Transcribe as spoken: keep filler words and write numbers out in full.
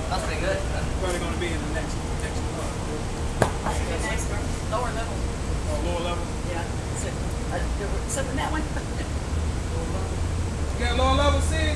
That's pretty good. Probably going to be in the next next one. Next one. Lower level. Oh, lower level? Yeah. So, uh, there were, so in that one. You got lower level, see?